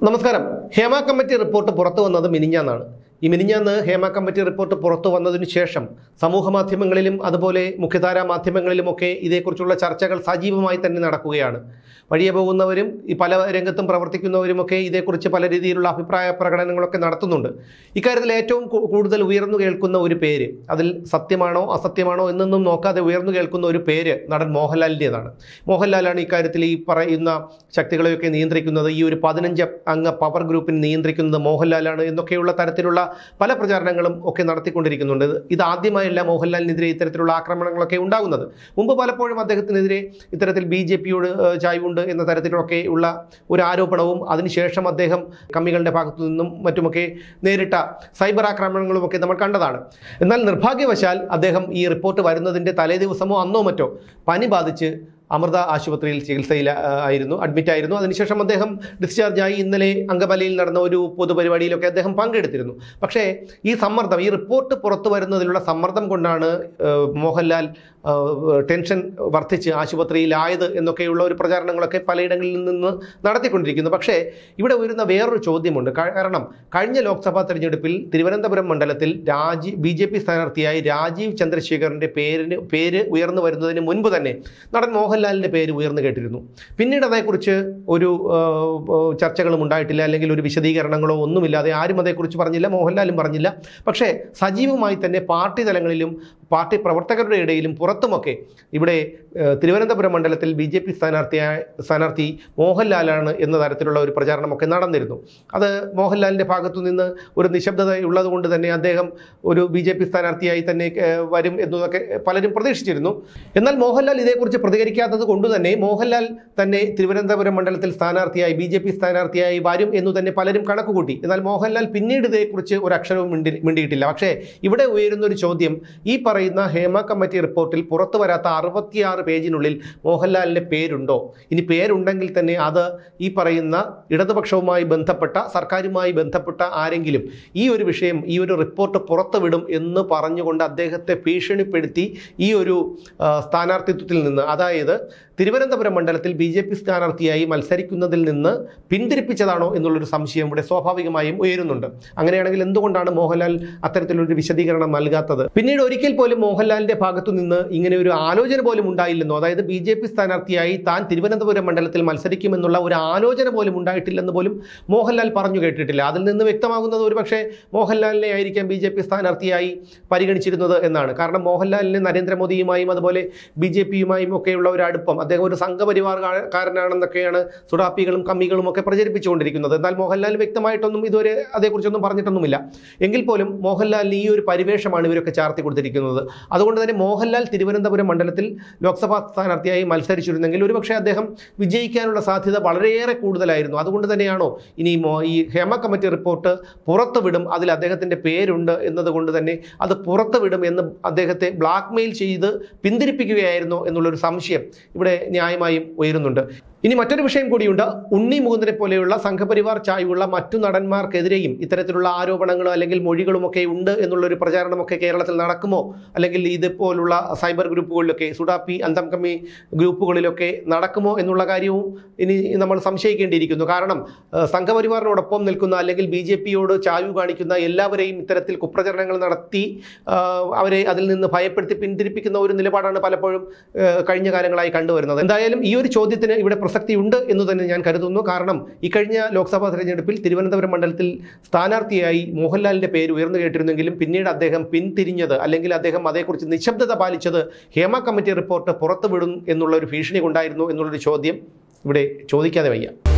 നമസ്കാരം. Hema committee report പുറത്തു വന്നത് മിനിഞ്ഞാന്നാണ്. ഈ മിനിഞ്ഞാന്ന് ഹേമ കമ്മിറ്റി റിപ്പോർട്ട് പുറത്തു വന്നതിനു ശേഷം സമൂഹ മാധ്യമങ്ങളിലും അതുപോലെ മുഖ്യധാരാ മാധ്യമങ്ങളിലുമൊക്കെ ഇതേക്കുറിച്ചുള്ള ചർച്ചകൾ സജീവമായി തന്നെ നടക്കുകയാണ്. വഴിയെ പോകുന്നവരും ഈ പല രംഗത്തും പ്രവർത്തിക്കുന്നവരുമൊക്കെ ഇതേക്കുറിച്ച് പല രീതിയിലുള്ള അഭിപ്രായ പ്രകടനങ്ങളൊക്കെ നടത്തുന്നുണ്ട്. ഇക്കാര്യത്തിൽ ഏറ്റവും കൂടുതൽ ഉയർന്നു കേൾക്കുന്ന ഒരു പേര്, അതിൽ സത്യമാണോ അസത്യമാണോ എന്നൊന്നും നോക്കാതെ ഉയർന്നു കേൾക്കുന്ന ഒരു പേര് നടൻ മോഹൻലാലിൻ്റെതാണ്. മോഹൻലാലാണ് ഇക്കാര്യത്തിൽ ഈ പറയുന്ന ശക്തികളെയൊക്കെ നിയന്ത്രിക്കുന്നത്. ഈ ഒരു 15 അംഗ പവർ ഗ്രൂപ്പിനെ നിയന്ത്രിക്കുന്നത് മോഹൻലാലാണ് എന്നൊക്കെയുള്ള തരത്തിലുള്ള പല പ്രചാരണങ്ങളും ഒക്കെ നടത്തിക്കൊണ്ടിരിക്കുന്നുണ്ട്. ഇതാദ്യമായല്ല മോഹൻലാലിനെതിരെ ഇത്തരത്തിലുള്ള ആക്രമണങ്ങളൊക്കെ ഉണ്ടാകുന്നത്. മുമ്പ് പലപ്പോഴും അദ്ദേഹത്തിനെതിരെ ഇത്തരത്തിൽ BJPയോട് ചായ്വുണ്ട് എന്ന തരത്തിലൊക്കെ ഉള്ള ഒരു ആരോപണവും അതിനുശേഷം അദ്ദേഹം കമ്മികളുടെ ഭാഗത്തു നിന്നും മറ്റുമൊക്കെ നേരിട്ട സൈബർ ആക്രമണങ്ങളുമൊക്കെ നമ്മൾ കണ്ടതാണ്. എന്നാൽ നിർഭാഗ്യവശാൽ അദ്ദേഹം ഈ റിപ്പോർട്ട് വരുന്നതിൻ്റെ തലേ ദിവസമോ അന്നോ മറ്റോ പനി ബാധിച്ച് അമൃത ആശുപത്രിയിൽ ചികിത്സയിൽ അഡ്മിറ്റായിരുന്നു. അതിനുശേഷം അദ്ദേഹം ഡിസ്ചാർജായി ഇന്നലെ അങ്കമാലിയിൽ നടന്ന ഒരു പൊതുപരിപാടിയിലൊക്കെ അദ്ദേഹം പങ്കെടുത്തിരുന്നു. പക്ഷേ ഈ സമ്മർദ്ദം, ഈ റിപ്പോർട്ട് പുറത്തു വരുന്നതിലുള്ള സമ്മർദ്ദം കൊണ്ടാണ് മോഹൻലാൽ ടെൻഷൻ വർദ്ധിച്ച് ആശുപത്രിയിലായത് എന്നൊക്കെയുള്ള ഒരു പ്രചാരണങ്ങളൊക്കെ പലയിടങ്ങളിൽ നിന്ന് നടത്തിക്കൊണ്ടിരിക്കുന്നു. പക്ഷേ ഇവിടെ വരുന്ന വേറൊരു ചോദ്യമുണ്ട്. കാരണം കഴിഞ്ഞ ലോക്സഭാ തെരഞ്ഞെടുപ്പിൽ തിരുവനന്തപുരം മണ്ഡലത്തിൽ BJP സ്ഥാനാർത്ഥിയായി രാജീവ് ചന്ദ്രശേഖറിൻ്റെ പേര് ഉയർന്നു വരുന്നതിന് മുൻപ് തന്നെ നടൻ മോഹൻലാലിൻ്റെ പേര് ഉയർന്നു കേട്ടിരുന്നു. പിന്നീട് അതേക്കുറിച്ച് ഒരു ചർച്ചകളും ഉണ്ടായിട്ടില്ല, അല്ലെങ്കിൽ ഒരു വിശദീകരണങ്ങളോ ഒന്നുമില്ലാതെ ആരും അതേക്കുറിച്ച് പറഞ്ഞില്ല, മോഹൻലാലും പറഞ്ഞില്ല. പക്ഷേ സജീവമായി തന്നെ പാർട്ടി തലങ്ങളിലും പാർട്ടി പ്രവർത്തകരുടെ ഇടയിലും പുറത്തുമൊക്കെ ഇവിടെ തിരുവനന്തപുരം മണ്ഡലത്തിൽ BJP സ്ഥാനാർത്ഥി മോഹൻലാലാണ് എന്ന തരത്തിലുള്ള ഒരു പ്രചാരണമൊക്കെ നടന്നിരുന്നു. അത് മോഹൻലാലിൻ്റെ ഭാഗത്തു നിന്ന് ഒരു നിശബ്ദത ഉള്ളതുകൊണ്ട് തന്നെ അദ്ദേഹം ഒരു BJP സ്ഥാനാർത്ഥിയായി തന്നെ വരും എന്നതൊക്കെ പലരും പ്രതീക്ഷിച്ചിരുന്നു. എന്നാൽ മോഹൻലാൽ ഇതേക്കുറിച്ച് പ്രതികരിക്കാത്തത് കൊണ്ട് തന്നെ മോഹൻലാൽ തന്നെ തിരുവനന്തപുരം മണ്ഡലത്തിൽ BJP സ്ഥാനാർത്ഥിയായി വരും എന്ന് തന്നെ പലരും കണക്കുകൂട്ടി. എന്നാൽ മോഹൻലാൽ പിന്നീട് ഇതേക്കുറിച്ച് ഒരു അക്ഷരവും മിണ്ടിയിട്ടില്ല. പക്ഷേ ഇവിടെ ഉയരുന്നൊരു ചോദ്യം, ഈ പറയുന്ന ഹേമ കമ്മിറ്റി റിപ്പോർട്ടിൽ പുറത്തു വരാത്ത 66 പേജിനുള്ളിൽ മോഹൻലാലിൻ്റെ പേരുണ്ടോ? ഇനി പേരുണ്ടെങ്കിൽ തന്നെ അത് ഈ പറയുന്ന ഇടതുപക്ഷവുമായി ബന്ധപ്പെട്ട, സർക്കാരുമായി ബന്ധപ്പെട്ട ആരെങ്കിലും ഈ ഒരു വിഷയം, ഈ ഒരു റിപ്പോർട്ട് പുറത്തുവിടും എന്ന് പറഞ്ഞുകൊണ്ട് അദ്ദേഹത്തെ ഭീഷണിപ്പെടുത്തി ഈ ഒരു സ്ഥാനാർത്ഥിത്വത്തിൽ നിന്ന്, അതായത് തിരുവനന്തപുരം മണ്ഡലത്തിൽ BJP സ്ഥാനാർത്ഥിയായി മത്സരിക്കുന്നതിൽ നിന്ന് പിന്തിരിപ്പിച്ചതാണോ എന്നുള്ളൊരു സംശയം ഇവിടെ സ്വാഭാവികമായും ഉയരുന്നുണ്ട്. അങ്ങനെയാണെങ്കിൽ എന്തുകൊണ്ടാണ് മോഹൻലാൽ അത്തരത്തിലൊരു വിശദീകരണം നൽകാത്തത്? പിന്നീട് ഒരിക്കൽ പോലും മോഹൻലാലിൻ്റെ ഭാഗത്തു നിന്ന് ഇങ്ങനെ ഒരു ആലോചന പോലും ഉണ്ടായില്ലെന്നോ, അതായത് BJP സ്ഥാനാർത്ഥിയായി താൻ തിരുവനന്തപുരം മണ്ഡലത്തിൽ മത്സരിക്കുമെന്നുള്ള ഒരു ആലോചന പോലും ഉണ്ടായിട്ടില്ലെന്ന് പോലും മോഹൻലാൽ പറഞ്ഞു കേട്ടിട്ടില്ല. അതിൽ നിന്ന് വ്യക്തമാകുന്നത് ഒരുപക്ഷെ മോഹൻലാലിനെ ആയിരിക്കാം BJP സ്ഥാനാർത്ഥിയായി പരിഗണിച്ചിരുന്നത് എന്നാണ്. കാരണം മോഹൻലാലിന് നരേന്ദ്രമോദിയുമായും അതുപോലെ BJPയുമായും ഒക്കെയുള്ള ഒരു അടുപ്പം, അദ്ദേഹം ഒരു സംഘപരിവാർകാരനാണെന്നൊക്കെയാണ് സുഡാപ്പികളും കമ്മികളും ഒക്കെ പ്രചരിപ്പിച്ചുകൊണ്ടിരിക്കുന്നത്. എന്നാൽ മോഹൻലാൽ വ്യക്തമായിട്ടൊന്നും ഇതുവരെ അതേക്കുറിച്ചൊന്നും പറഞ്ഞിട്ടൊന്നുമില്ല. എങ്കിൽ പോലും മോഹൻലാലിന് ഈ ഒരു പരിവേഷമാണ് ഇവരൊക്കെ ചാർത്തി കൊടുത്തിരിക്കുന്നത്. അതുകൊണ്ട് തന്നെ മോഹൻലാൽ തിരുവനന്തപുരം മണ്ഡലത്തിൽ ലോക്സഭാ സ്ഥാനാർത്ഥിയായി മത്സരിച്ചിരുന്നെങ്കിൽ ഒരുപക്ഷെ അദ്ദേഹം വിജയിക്കാനുള്ള സാധ്യത വളരെയേറെ കൂടുതലായിരുന്നു. അതുകൊണ്ട് തന്നെയാണോ ഇനി ഈ ഹേമ കമ്മിറ്റി റിപ്പോർട്ട് പുറത്തുവിടും, അതിൽ അദ്ദേഹത്തിൻ്റെ പേരുണ്ട് എന്നതുകൊണ്ട് തന്നെ അത് പുറത്തുവിടും എന്ന് അദ്ദേഹത്തെ ബ്ലാക്ക്മെയിൽ ചെയ്ത് പിന്തിരിപ്പിക്കുകയായിരുന്നോ എന്നുള്ളൊരു സംശയം ഇവിടെ ന്യായമായും ഉയരുന്നുണ്ട്. ഇനി മറ്റൊരു വിഷയം കൂടിയുണ്ട്. ഉണ്ണി മുകുന്ദനെ പോലെയുള്ള സംഘപരിവാർ ചായ്വുള്ള മറ്റു നടന്മാർക്കെതിരെയും ഇത്തരത്തിലുള്ള ആരോപണങ്ങളോ അല്ലെങ്കിൽ മൊഴികളുമൊക്കെ ഉണ്ട് എന്നുള്ളൊരു പ്രചാരണമൊക്കെ കേരളത്തിൽ നടക്കുമോ, അല്ലെങ്കിൽ ഇതുപോലുള്ള സൈബർ ഗ്രൂപ്പുകളിലൊക്കെ, സുഡാപ്പി അന്തം കമ്മി ഗ്രൂപ്പുകളിലൊക്കെ നടക്കുമോ എന്നുള്ള കാര്യവും ഇനി നമ്മൾ സംശയിക്കേണ്ടിയിരിക്കുന്നു. കാരണം സംഘപരിവാറിനോടൊപ്പം നിൽക്കുന്ന അല്ലെങ്കിൽ BJPയോട് ചായ്വ് കാണിക്കുന്ന എല്ലാവരെയും ഇത്തരത്തിൽ കുപ്രചരണങ്ങൾ നടത്തി അവരെ അതിൽ നിന്ന് ഭയപ്പെടുത്തി പിന്തിരിപ്പിക്കുന്ന ഒരു നിലപാടാണ് പലപ്പോഴും കഴിഞ്ഞ കാലങ്ങളായി കണ്ടുവരുന്നത്. എന്തായാലും ഈ ഒരു ചോദ്യത്തിന് ഇവിടെ പ്രസക്തിയുണ്ട് എന്ന് തന്നെ ഞാൻ കരുതുന്നു. കാരണം ഇക്കഴിഞ്ഞ ലോക്സഭാ തെരഞ്ഞെടുപ്പിൽ തിരുവനന്തപുരം മണ്ഡലത്തിൽ സ്ഥാനാർത്ഥിയായി മോഹൻലാലിൻ്റെ പേര് ഉയർന്നു കേട്ടിരുന്നെങ്കിലും പിന്നീട് അദ്ദേഹം പിന്തിരിഞ്ഞത്, അല്ലെങ്കിൽ അദ്ദേഹം അതേക്കുറിച്ച് നിശബ്ദത പാലിച്ചത് ഹേമ കമ്മിറ്റി റിപ്പോർട്ട് പുറത്തുവിടും എന്നുള്ള ഒരു ഭീഷണി കൊണ്ടായിരുന്നു എന്നുള്ളൊരു ചോദ്യം ഇവിടെ ചോദിക്കാതെ വയ്യ.